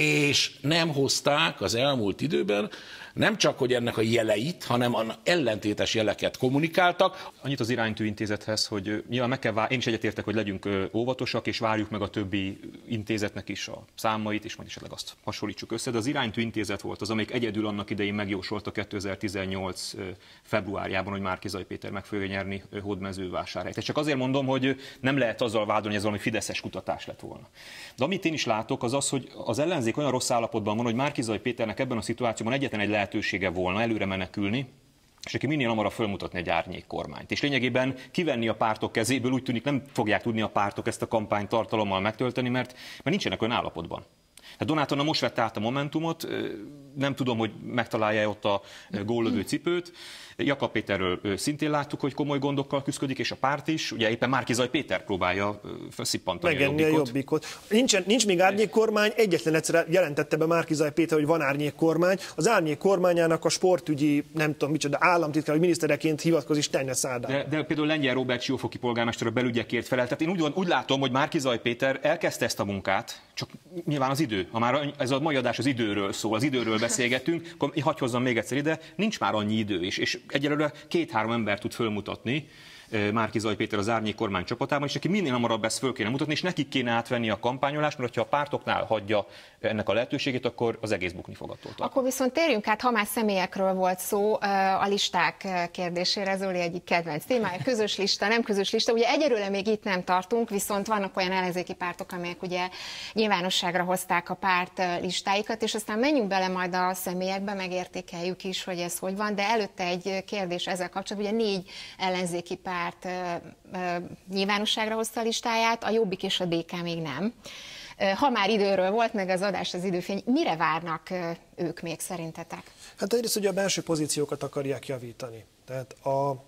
és nem hozták az elmúlt időben nem csak, hogy ennek a jeleit, hanem az ellentétes jeleket kommunikáltak. Annyit az Iránytű Intézethez, hogy nyilván meg kell vár... én is egyetértek, hogy legyünk óvatosak, és várjuk meg a többi intézetnek is a számait, és majd esetleg azt hasonlítsuk össze. De az Iránytű Intézet volt az, amelyik egyedül annak idején megjósolta kétezer-tizennyolc februárjában, hogy Márki-Zay Péter meg fogja nyerni Hódmezővásárhelyt. És csak azért mondom, hogy nem lehet azzal vádolni, hogy ez valami fideszes kutatás lett volna. De amit én is látok, az az, hogy az ellenzék olyan rossz állapotban van, hogy Márki-Zay Péternek ebben a szituációban egyetlen egy lehetősége volna előre menekülni, és neki minél hamarabb fölmutatni egy árnyék kormányt. És lényegében kivenni a pártok kezéből, úgy tűnik nem fogják tudni a pártok ezt a kampányt tartalommal megtölteni, mert, mert nincsenek olyan állapotban. Hát Donát Anna most vette át a Momentumot, nem tudom, hogy megtalálja ott a góllövő cipőt. Jakab Péterről szintén láttuk, hogy komoly gondokkal küszködik, és a párt is. Ugye éppen Márki-Zay Péter próbálja felszippantani megenni a jobbikot. A jobbikot. Nincs, nincs még árnyék kormány, egyetlen egyszer jelentette be Márki-Zay Péter, hogy van árnyék kormány. Az árnyék kormányának a sportügyi, nem tudom micsoda, államtitkár, vagy minisztereként hivatkozik Steiner Szádár. De, de például Lengyel Róbert siófoki polgármester a belügyekért felel. Tehát én úgy, úgy látom, hogy Márki-Zay Péter elkezdte ezt a munkát, csak nyilván az idő. Ha már ez a mai adás az időről szól, az időről beszélgetünk, akkor hadd hozzam még egyszer ide, nincs már annyi idő is, és egyelőre két-három ember tud fölmutatni Márki-Zay Péter az árnyék kormány csapatában, és neki minél hamarabb ezt föl kéne mutatni, és nekik kéne átvenni a kampányolást, mert ha a pártoknál hagyja ennek a lehetőségét, akkor az egész bukni fog attól. Akkor viszont térjünk át, ha már személyekről volt szó, a listák kérdésére, Zoli egyik kedvenc témája, közös lista, nem közös lista. Ugye egyelőre még itt nem tartunk, viszont vannak olyan ellenzéki pártok, amelyek ugye nyilvánosságra hozták a párt listáikat, és aztán menjünk bele majd a személyekbe, megértékeljük is, hogy ez hogy van, de előtte egy kérdés ezzel kapcsolatban, ugye négy ellenzéki párt párt nyilvánosságra hozta a listáját, a Jobbik és a dé ká még nem. Ha már időről volt, meg az adás az időfény, mire várnak ők még szerintetek? Hát egyrészt ugye a belső pozíciókat akarják javítani. Tehát a, a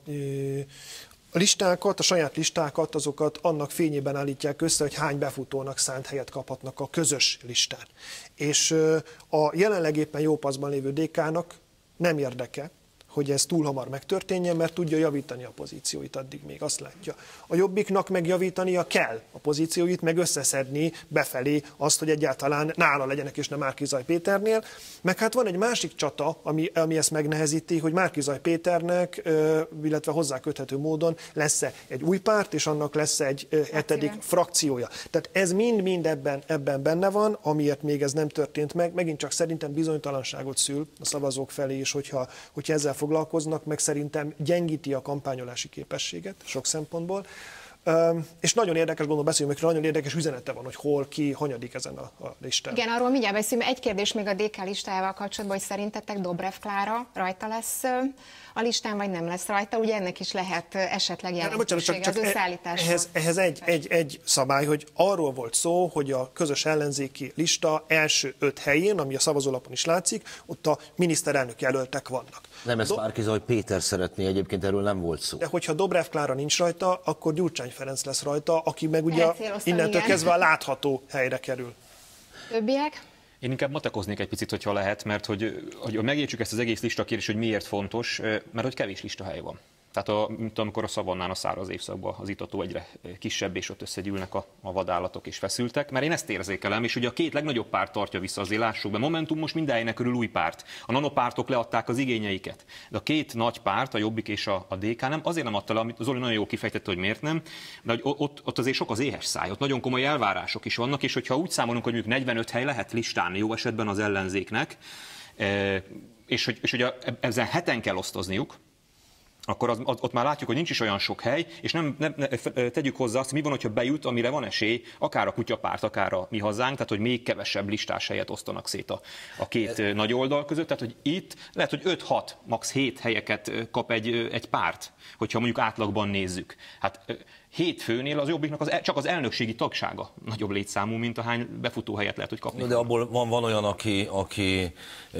listákat, a saját listákat, azokat annak fényében állítják össze, hogy hány befutónak szánt helyet kaphatnak a közös listán. És a jelenleg éppen jó paszban lévő dé ká-nak nem érdeke, hogy ez túl hamar megtörténjen, mert tudja javítani a pozícióit, addig még azt látja. A Jobbiknak meg javítania kell a pozícióit, meg összeszedni befelé azt, hogy egyáltalán nála legyenek, és nem Márki-Zay Péternél. Meg hát van egy másik csata, ami, ami ezt megnehezíti, hogy Márki-Zay Péternek, illetve hozzá köthető módon lesz-e egy új párt, és annak lesz egy hetedik frakciója. Tehát ez mind-mind ebben, ebben benne van, amiért még ez nem történt meg. Megint csak szerintem bizonytalanságot szül a szavazók felé is, hogyha, hogyha ezzel foglalkoznak, meg szerintem gyengíti a kampányolási képességet sok szempontból. Um, és nagyon érdekes, gondolom beszéljünk, hogy nagyon érdekes üzenete van, hogy hol, ki, hanyadik ezen a, a listán. Igen, arról mindjárt beszélünk. Egy kérdés még a dé ká listájával kapcsolatban, hogy szerintetek Dobrev Klára rajta lesz a listán, vagy nem lesz rajta? Ugye ennek is lehet esetleg jelentősége az összeállításra. Ehhez, ehhez egy, egy, egy szabály, hogy arról volt szó, hogy a közös ellenzéki lista első öt helyén, ami a szavazólapon is látszik, ott a miniszterelnök jelöltek vannak. Nem, ezt Márki-Zay Péter szeretné, egyébként erről nem volt szó. De hogyha Dobrev Klára nincs rajta, akkor Gyurcsány Ferenc lesz rajta, aki meg ugye innentől igen. kezdve a látható helyre kerül. Többiek? Én inkább matekoznék egy picit, hogyha lehet, mert hogy, hogy megértsük ezt az egész listakérést, hogy miért fontos, mert hogy kevés listahely van. Tehát a, mint amikor a szavannán a száraz évszakban az itató egyre kisebb, és ott összegyűlnek a, a vadállatok és feszültek, mert én ezt érzékelem, és ugye a két legnagyobb párt tartja vissza, azért lássuk be. Momentum most mindennek körül új párt. A nanopártok leadták az igényeiket. De a két nagy párt, a Jobbik és a, a dé ká nem, azért nem adta le, amit Zoli nagyon jól kifejtette, hogy miért nem, de hogy ott, ott azért sok az éhes száj, ott nagyon komoly elvárások is vannak, és hogyha úgy számolunk, hogy mondjuk negyvenöt hely lehet listán jó esetben az ellenzéknek, és hogy, és hogy a, ezen heten kell osztozniuk, akkor az, az, ott már látjuk, hogy nincs is olyan sok hely, és nem, nem, ne, tegyük hozzá azt, mi van, hogyha bejut, amire van esély, akár a kutyapárt, akár a mi hazánk, tehát hogy még kevesebb listás helyet osztanak szét a, a két Ez... nagy oldal között, tehát hogy itt lehet, hogy öt-hat, max. hét helyeket kap egy, egy párt, hogyha mondjuk átlagban nézzük. Hát hét főnél az Jobbiknak az, csak az elnökségi tagsága nagyobb létszámú, mint ahány befutó helyet lehet, hogy kapni. De abból van, van olyan, aki, aki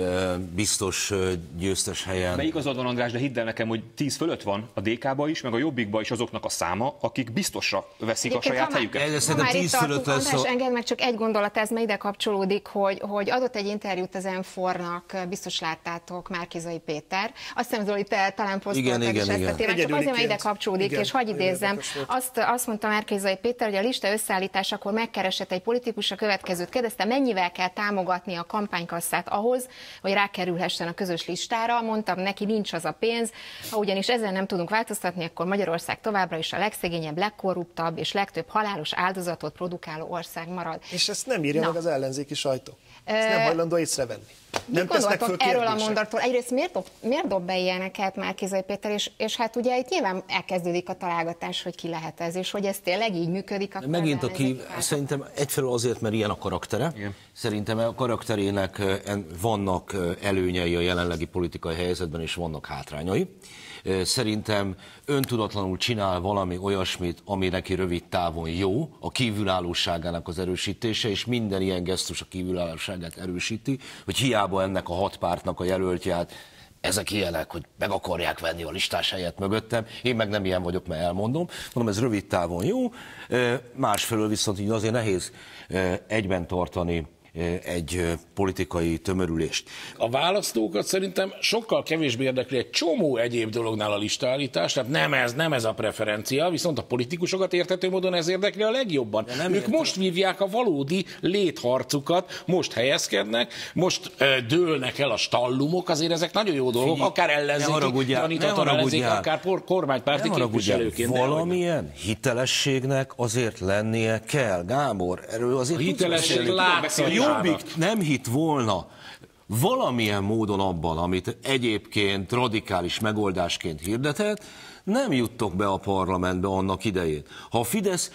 biztos győztes helyen. De igazad van, András, de hidd el nekem, hogy tíz fölött van a dé ká-ba is, meg a Jobbikba is azoknak a száma, akik biztosra veszik Egyébként a saját helyüket. Ez szerintem tíz fölött lesz. András, engedd meg csak egy gondolat, ez meg ide kapcsolódik, hogy, hogy adott egy interjút az em négy-nak, biztos láttátok, Márki-Zay Péter. Azt hiszem, Zoli, te talán posztoltad is ezt a témát, csak azért, mert ide kapcsolódik, igen, és hagyj idézzem. Azt, azt mondta Márki-Zay Péter, hogy a lista összeállításakor megkeresett egy politikus, a következőt kérdezte, mennyivel kell támogatni a kampánykasszát ahhoz, hogy rákerülhessen a közös listára. Mondtam neki, nincs az a pénz, ha ugyanis ezen nem tudunk változtatni, akkor Magyarország továbbra is a legszegényebb, legkorruptabb és legtöbb halálos áldozatot produkáló ország marad. És ezt nem írja Na. meg az ellenzéki sajtó. Ezt nem hajlandó észrevenni. Nem tesznek föl erről a mondatról? Egyrészt miért dob, miért dob be ilyeneket Márki-Zay Péter, és, és hát ugye itt nyilván elkezdődik a találgatás, hogy ki lehet ez, és hogy ez tényleg így működik. Akkor megint aki, szerintem egyfelől azért, mert ilyen a karaktere. Igen. Szerintem a karakterének vannak előnyei a jelenlegi politikai helyzetben, és vannak hátrányai. Szerintem öntudatlanul csinál valami olyasmit, ami neki rövid távon jó, a kívülállóságának az erősítése, és minden ilyen gesztus a kívülállóságát erősíti, hogy hiába ennek a hat pártnak a jelöltját, ezek ilyenek, hogy meg akarják venni a listás helyet mögöttem, én meg nem ilyen vagyok, mert elmondom. Mondom, ez rövid távon jó, másfelől viszont így azért nehéz egyben tartani egy politikai tömörülést. A választókat szerintem sokkal kevésbé érdekli egy csomó egyéb dolognál a listaállítás, tehát nem ez, nem ez a preferencia, viszont a politikusokat érthető módon ez érdekli a legjobban. Ők értem. Most vívják a valódi létharcukat, most helyezkednek, most ö, dőlnek el a stallumok, azért ezek nagyon jó dolgok, Figyelj, akár ellenzéki, tanítatlan ellenzéki, akár kormánypárti képviselőként. Valamilyen hitelességnek azért lennie kell, Gábor, erről azért a hitelesség látszik. Jobbik nem hitt volna valamilyen módon abban, amit egyébként radikális megoldásként hirdetett, nem juttok be a parlamentbe annak idején. Ha a Fidesz,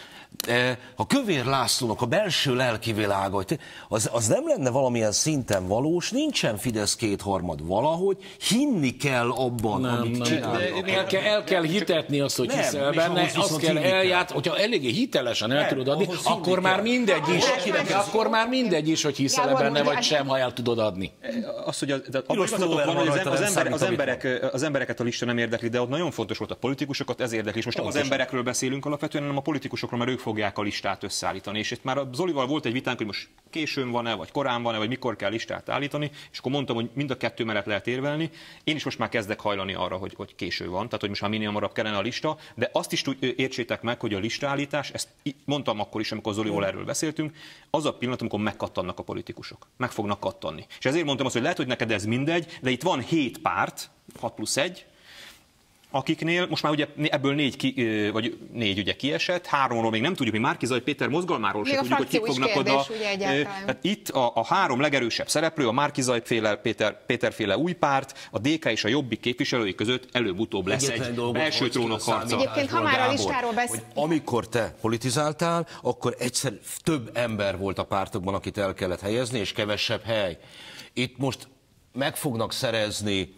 ha Kövér Lászlónak a belső lelkivilága, az, az nem lenne valamilyen szinten valós, nincsen Fidesz kétharmad, valahogy hinni kell abban, nem, amit csinálnak. El kell, el kell hitetni azt, hogy nem, hiszel benne, azt kell eljátszani, hogyha eléggé hitelesen el nem, tudod adni, akkor már mindegy is, akkor már mindegy is, hogy hiszel benne, vagy sem, ha el tudod adni. Az, hogy az, van, hogy az, ember, az, emberek, az embereket a lista nem érdekli, de ott nagyon fontos volt a politikusokat, ez érdekli. És most nem az emberekről beszélünk alapvetően, hanem a politikusokról, mert ők fogják a listát összeállítani. És itt már a Zolival volt egy vitánk, hogy most későn van-e, vagy korán van-e, vagy mikor kell listát állítani, és akkor mondtam, hogy mind a kettő mellett lehet érvelni. Én is most már kezdek hajlani arra, hogy, hogy késő van, tehát hogy most már minél hamarabb kellene a lista, de azt is értsétek meg, hogy a listaállítás, ezt mondtam akkor is, amikor Zolival erről beszéltünk, az a pillanat, amikor megkattannak a politikusok. Meg fognak kattanni. És ezért mondtam azt, hogy lehet, hogy neked ez mindegy, de itt van hét párt, hat plusz egy, akiknél most már ugye ebből négy, ki, vagy négy ugye kiesett, háromról még nem tudjuk, mi Márki-Zay Péter mozgalmáról sem tudjuk, hogy kik fognak kérdés, oda. Tehát itt a, a három legerősebb szereplő, a Márki-Zay féle, Péter, Péter féle új párt, a dé ká és a Jobbik képviselői között előbb-utóbb lesz egy belső trónok harca. Egyébként, ha már a listáról beszél... Amikor te politizáltál, akkor egyszer több ember volt a pártokban, akit el kellett helyezni, és kevesebb hely. Itt most meg fognak szerezni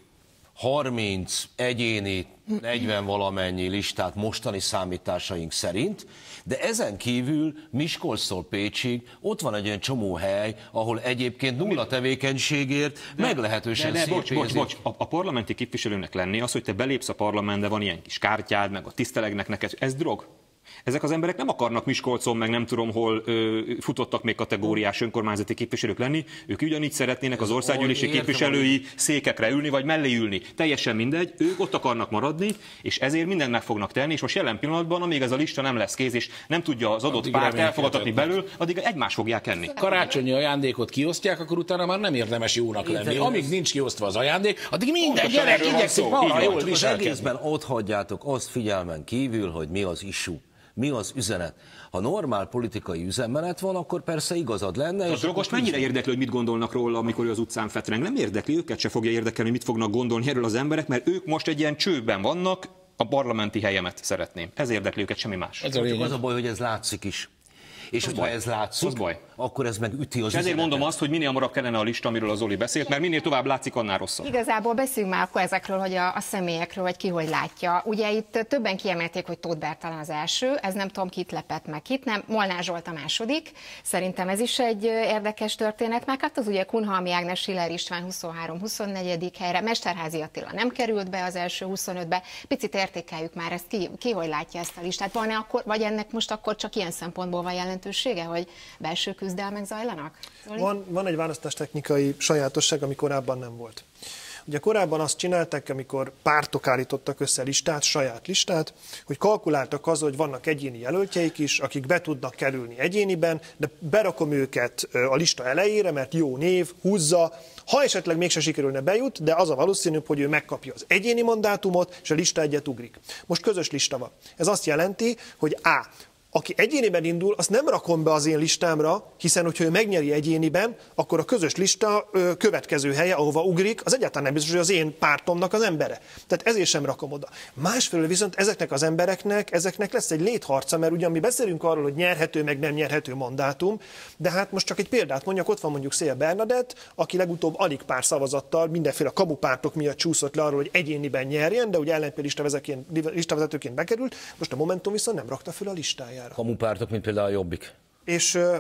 harminc egyéni, negyven valamennyi listát mostani számításaink szerint, de ezen kívül Miskolctól Pécsig ott van egy olyan csomó hely, ahol egyébként nulla tevékenységért de, meglehetősen de, de, szép bocs, bocs, bocs. A, a parlamenti képviselőnek lenni az, hogy te belépsz a parlamentbe, van ilyen kis kártyád, meg a tisztelegnek neked, ez drog. Ezek az emberek nem akarnak Miskolcon, meg nem tudom hol ö, futottak még kategóriás önkormányzati képviselők lenni, ők ugyanígy szeretnének az országgyűlési képviselői székekre ülni, vagy mellé ülni. Teljesen mindegy, ők ott akarnak maradni, és ezért mindent meg fognak tenni, és most jelen pillanatban, amíg ez a lista nem lesz kész, és nem tudja az adott addig párt elfogadtatni belül, addig egymást fogják enni. Karácsonyi ajándékot kiosztják, akkor utána már nem érdemes jónak lenni. Amíg nincs kiosztva az ajándék, addig minden gyerek igyekszik valahol jól viselkedni. Egészben ott hagyjátok azt figyelmen kívül, hogy mi az issue. Mi az üzenet? Ha normál politikai üzenmenet van, akkor persze igazad lenne. A drogost mennyire érdekli, hogy mit gondolnak róla, amikor ő az utcán fetreng? Nem érdekli, őket se fogja érdekelni, mit fognak gondolni erről az emberek, mert ők most egy ilyen csőben vannak, a parlamenti helyemet szeretném. Ez érdekli őket, semmi más. Ez a, az a baj, hogy ez látszik is. És hogyha ez látszik, akkor ez meg üti az üzenetet. Ezért mondom azt, hogy minél hamarabb kellene a lista, amiről az Zoli beszélt, mert minél tovább látszik, annál rosszabb. Igazából beszéljünk már akkor ezekről, hogy a, a személyekről, vagy ki hogy látja. Ugye itt többen kiemelték, hogy Tóth Bertalan az első, ez nem tudom, kit lepett meg, kit nem. Molnár Zsolt a második. Szerintem ez is egy érdekes történet. Meg hát az ugye Kunhalmi Ágnes, Schiller István huszonhárom huszonnegyedik helyre, Mesterházy Attila nem került be az első huszonötbe. Picit értékeljük már ezt, ki, ki hogy látja ezt a listát. Van-e akkor, vagy ennek most akkor csak ilyen szempontból van jelentősége, hogy belső küzdelmek zajlanak? Van, van egy választástechnikai sajátosság, ami korábban nem volt. Ugye korábban azt csinálták, amikor pártok állítottak össze listát, saját listát, hogy kalkuláltak az, hogy vannak egyéni jelöltjeik is, akik be tudnak kerülni egyéniben, de berakom őket a lista elejére, mert jó név, húzza. Ha esetleg mégse sikerülne bejut, de az a valószínűbb, hogy ő megkapja az egyéni mandátumot, és a lista egyet ugrik. Most közös lista van. Ez azt jelenti, hogy A. Aki egyéniben indul, azt nem rakom be az én listámra, hiszen hogyha ő megnyeri egyéniben, akkor a közös lista ö, következő helye, ahova ugrik, az egyáltalán nem biztos, hogy az én pártomnak az embere. Tehát ezért sem rakom oda. Másfelől viszont ezeknek az embereknek, ezeknek lesz egy létharca, mert ugyan mi beszélünk arról, hogy nyerhető, meg nem nyerhető mandátum, de hát most csak egy példát mondjak, ott van mondjuk Szél Bernadett, aki legutóbb alig pár szavazattal mindenféle kabupártok miatt csúszott le arról, hogy egyéniben nyerjen, de ugye ellenpél listavezetőként bekerült, most a Momentum viszont nem rakta föl a listáját. Kamupártok, mint például a Jobbik. És uh,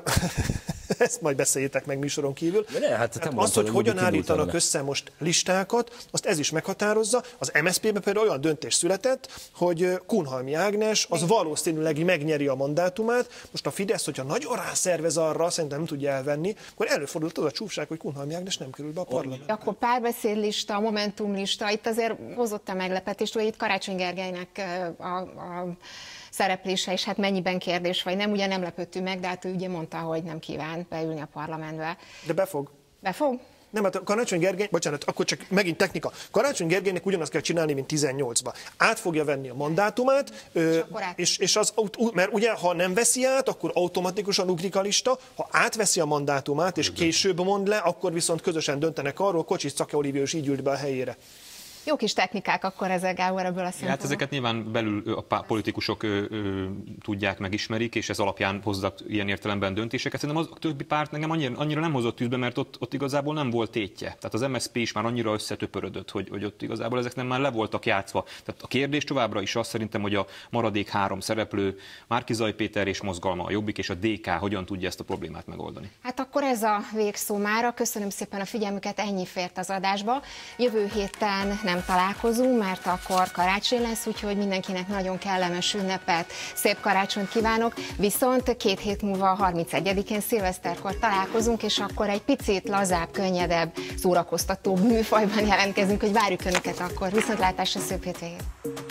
ezt majd beszéljétek meg műsoron kívül. Ne, hát hát azt, hogy hogyan állítanak össze most listákat, azt ez is meghatározza. Az em es zé pé-ben például olyan döntés született, hogy Kunhalmi Ágnes az valószínűleg megnyeri a mandátumát. Most a Fidesz, hogyha nagyon rászervez arra, szerintem nem tudja elvenni, akkor előfordult az a csúfság, hogy Kunhalmi Ágnes nem kerül be a parlamentbe. Akkor párbeszédlista, a Momentumlista, itt azért hozott a meglepetést, hogy itt Karácsony Gergelynek a, a szereplése, és hát mennyiben kérdés, vagy nem, ugye nem lepődtünk meg, de hát ő ugye mondta, hogy nem kíván beülni a parlamentbe. De befog. Befog? Nem, hát a Karácsony Gergely, bocsánat, akkor csak megint technika. Karácsony Gergelynek ugyanazt kell csinálni, mint tizennyolcban. Át fogja venni a mandátumát, és, és, és az, mert ugye, ha nem veszi át, akkor automatikusan ugrik a lista, ha átveszi a mandátumát, és később mond le, akkor viszont közösen döntenek arról, Kocsis Czake Olivia is így ült be a helyére. Jó kis technikák akkor ezek, Gábor, ebből a szempontból. Hát ezeket nyilván belül a politikusok ö, ö, tudják, megismerik, és ez alapján hoznak ilyen értelemben döntéseket. Szerintem az, a többi párt nekem annyira, annyira nem hozott tűzbe, mert ott, ott igazából nem volt tétje. Tehát az em es zé pé is már annyira összetöpörödött, hogy, hogy ott igazából ezek nem már le voltak játszva. Tehát a kérdés továbbra is az szerintem, hogy a maradék három szereplő, Márki-Zay Péter és mozgalma, a Jobbik és a dé ká hogyan tudja ezt a problémát megoldani. Hát akkor ez a végszó mára. Köszönöm szépen a figyelmüket, ennyi fért az adásba. Jövő héten nem nem találkozunk, mert akkor karácsony lesz, úgyhogy mindenkinek nagyon kellemes ünnepet, szép karácsonyt kívánok, viszont két hét múlva harmincegyedikén szilveszterkor találkozunk, és akkor egy picit lazább, könnyedebb, szórakoztató műfajban jelentkezünk, hogy várjuk Önöket akkor. Viszontlátásra, szép hétvégét!